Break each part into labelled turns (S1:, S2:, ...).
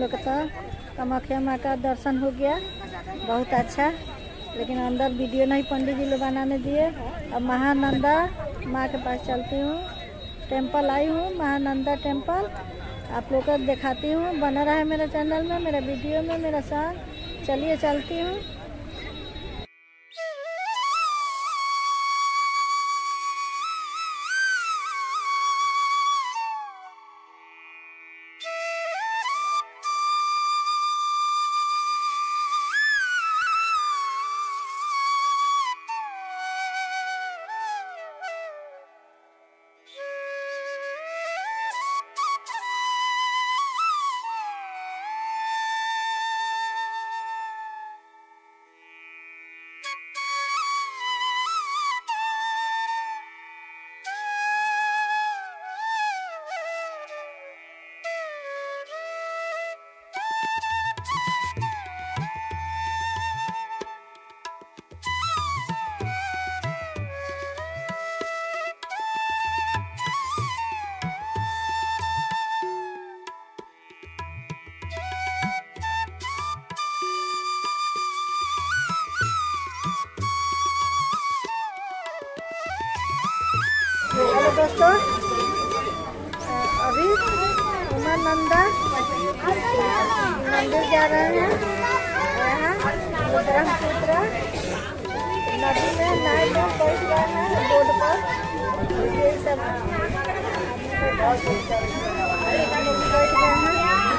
S1: लोग का कामाख्या माँ का दर्शन हो गया, बहुत अच्छा। लेकिन अंदर वीडियो नहीं पंडित जी लोग बनाने दिए। अब महानंदा माँ के पास चलती हूँ, टेम्पल आई हूँ, महानंदा टेम्पल आप लोग को दिखाती हूँ। बना रहा है मेरे चैनल में, मेरा वीडियो में, मेरा संग। चलिए चलती हूँ। हेलो दोस्तों, अभी उमानंदा मंदिर जा रहे हैं। यहाँ ब्रह्मपुत्र नदी में नाव में बैठ गए हैं बोर्ड पर। ये सब बैठ गए हैं।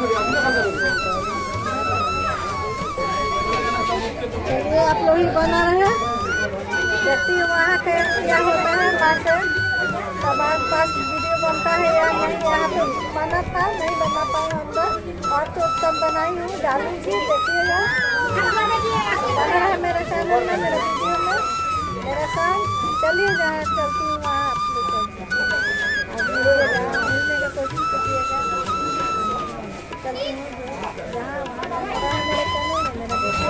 S1: चलिए आप लोग ही बना रहे हैं, देखती हूँ वहाँ के क्या होता है। बात हमारे पास वीडियो बनता है या नहीं। यहाँ पे बना था, नहीं बना पाए अंदर, और तो सब बनाई हूँ, डालूंगी, देखिएगा। बना रहा है मेरे चैनल में, मेरे वीडियो में, मेरा संग। चलिए जहाँ चलती हूँ वहाँ आप लोग मिलने का कोशिश करिएगा। चलती हूँ जहाँ बना रहा है मेरे चैनल में, मेरा वीडियो।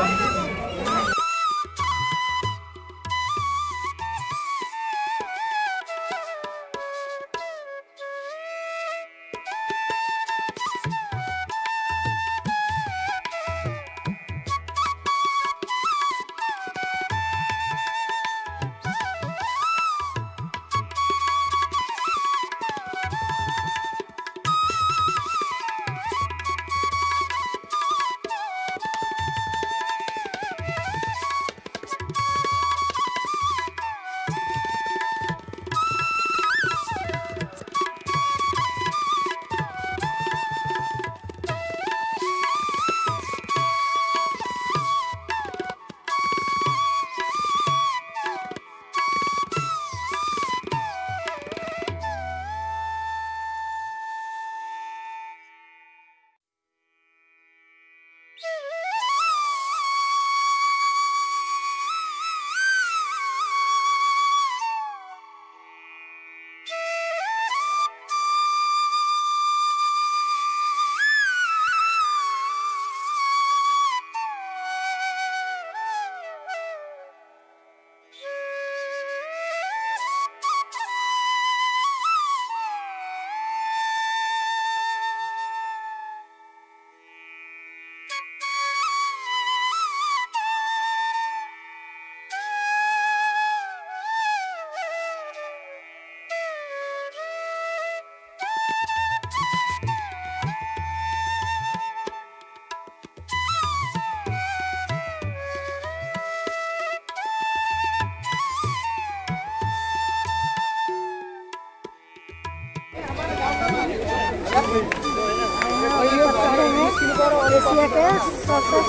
S1: एशिया के सबसे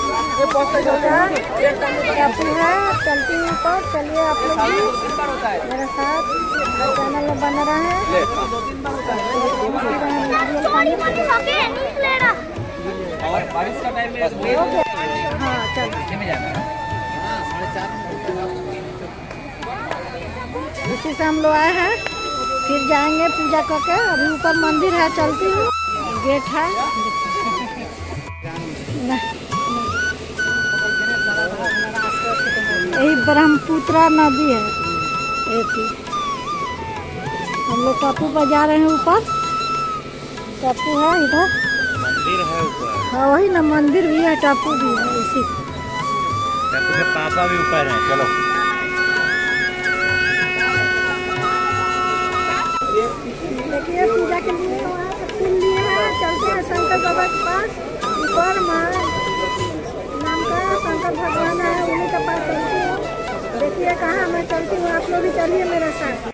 S1: काफी है। चलती हूँ ऊपर, चलिए आप लोग भी मेरे साथ चैनल में बन रहा है।
S2: और बारिश का टाइम है।
S1: हाँ चल, इसी से हम लोग आए हैं, फिर जाएंगे पूजा करके। अभी ऊपर मंदिर है, चलती हूँ, गेट है। यही ब्रह्मपुत्र नदी है। हम लोग टापू पर जा रहे हैं, ऊपर टापू है, इधर
S2: मंदिर है ऊपर।
S1: हाँ वही ना, मंदिर भी है, टापू भी है, इसी
S3: टापू के पापा भी ऊपर हैं। चलो
S1: देखिए पूजा के लिए वहाँ से फूल लिए हैं। चलते हैं शंकर बाबा के पास। ऊपर नाम का शंकर भगवान है, उन्हीं के पास चलती हूँ। देखिए कहाँ मैं चलती हूँ, आप लोग भी चलिए मेरे साथ।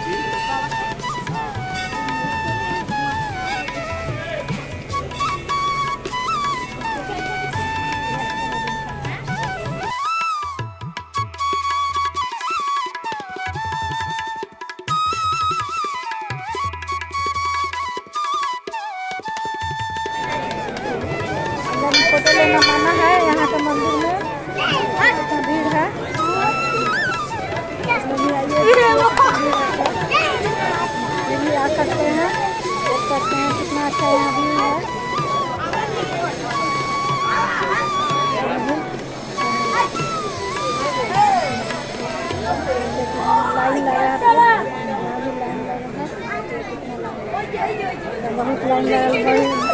S1: फोटो लेना माना है यहाँ के मंदिर में, इतना भीड़ है। ये भी आ सकते हैं, देख सकते हैं कितना अच्छा यहाँ भीड़ है। लाइन लगा है, बहुत लाइन लगा है।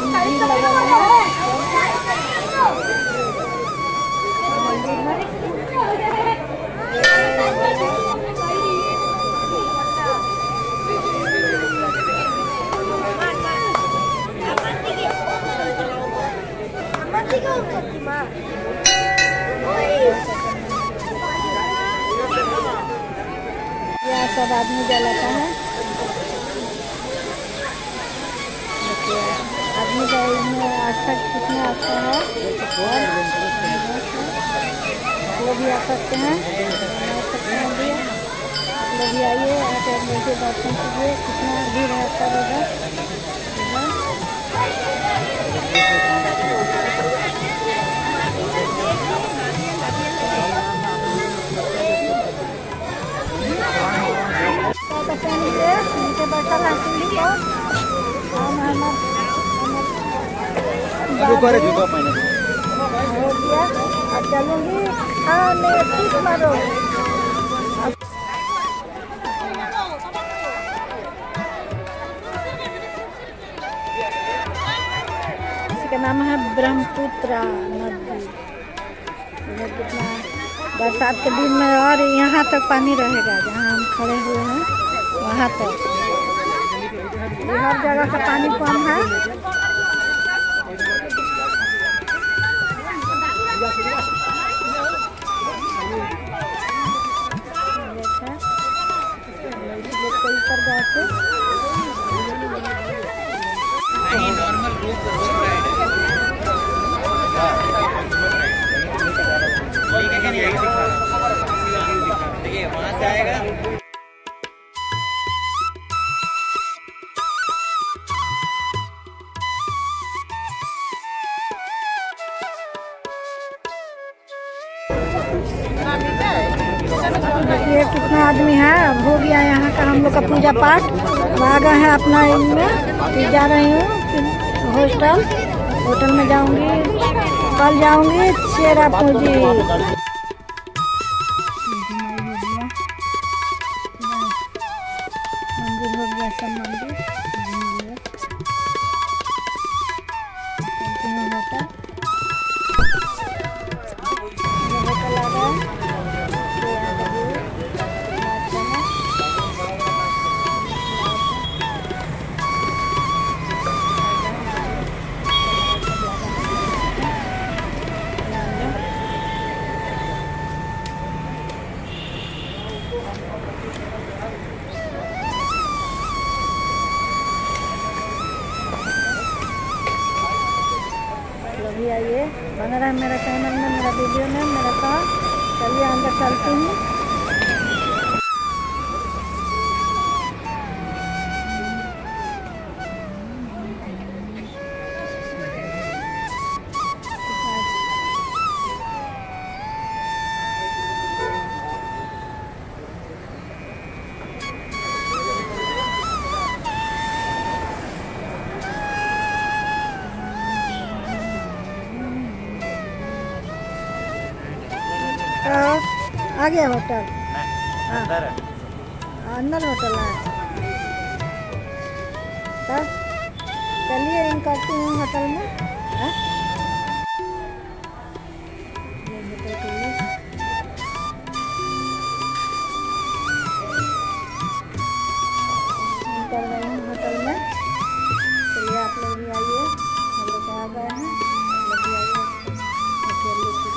S1: यहाँ सब आदमी जलाता है। आदमी का इसमें आस्था कितना अच्छा है, लोग भी आ सकते हैं, भी आप लोग भी आइए, आकर देखिए, दर्शन कीजिए, कितना भीड़ है सब उधर। नीचे बैठा है सीढ़ी पर, हो गया। अब चलूँगी मारो। इसका नाम है ब्रह्मपुत्र नदी। कितना बरसात के दिन में और यहाँ तक पानी रहेगा, जहाँ हम खड़े हुए हैं वहाँ तक। हर जगह का पानी कम है। ऊपर गए थे
S2: नॉर्मल रूप देखिए वहाँ से आएगा।
S1: देखिए कितना आदमी है। अब हो गया यहाँ का हम लोग का पूजा पाठ। आ गए हैं अपना इनमें, फिर जा रही हूँ होटल में जाऊँगी, कल जाऊँगी चेरापूंजी। मंदिर हो गया, सब मंदिर होटल आ गया। भी आइए, बना रहा मेरा चैनल में, मेरा वीडियो में, मेरा साथ। चलिए अंदर चलती हूँ। आ गया होटल, अंदर होटल है। तब चलिए इन करती हूँ होटल में। है। ये होटल के लिए निकल रहे हैं होटल में। चलिए आप लोग भी आइए, हम लोग आ गए हैं, आप लोग भी आइए होटल में।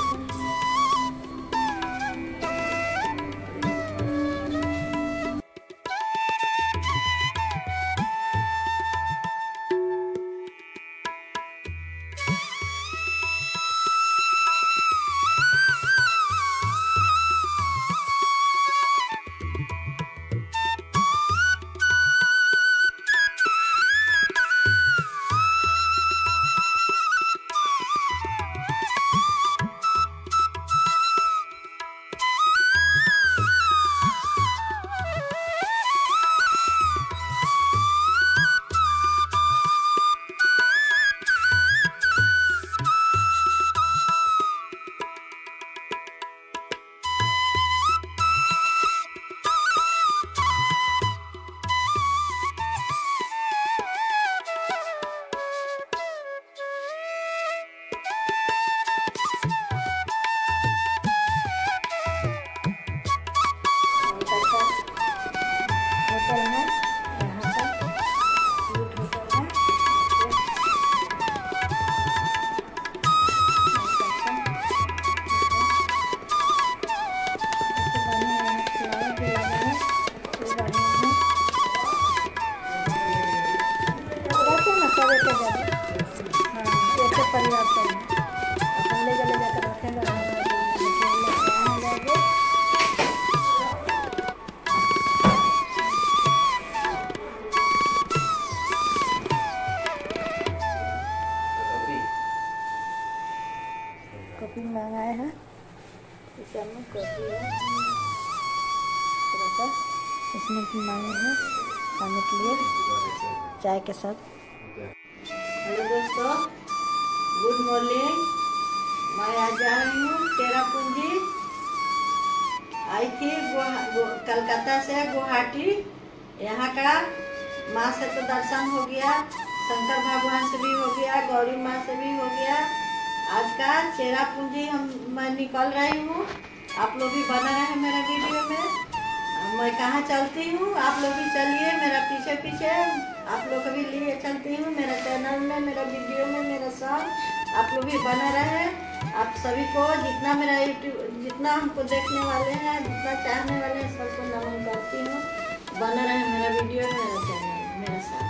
S1: कॉफ़ी मंगाए हैं, इसमें कॉफ़ी है, थोड़ा सा इसमें भी मांगे हैं खाने के लिए चाय के साथ। हेलो दोस्तों, गुड मॉर्निंग। मैं आज जा रही हूँ चेरापूंजी। आई थी कलकत्ता से गुवाहाटी। यहाँ का माँ से तो दर्शन हो गया, शंकर भगवान से भी हो गया, गौरी माँ से भी हो गया। आज का चेरापूंजी मैं निकल रही हूँ। आप लोग भी बना रहे मेरे वीडियो में। मैं कहाँ चलती हूँ, आप लोग भी चलिए मेरा पीछे पीछे। आप लोग भी लिए चलती हूँ मेरा चैनल में, मेरा वीडियो में, मेरा सॉन्ग। आप लोग भी बना रहे। आप सभी को जितना मेरा यूट्यूब, जितना हमको देखने वाले हैं, जितना चाहने वाले हैं, सबको नमन करती हूँ। बना रहे मेरा वीडियो में, मेरा चैनल, मेरा सॉन्ग।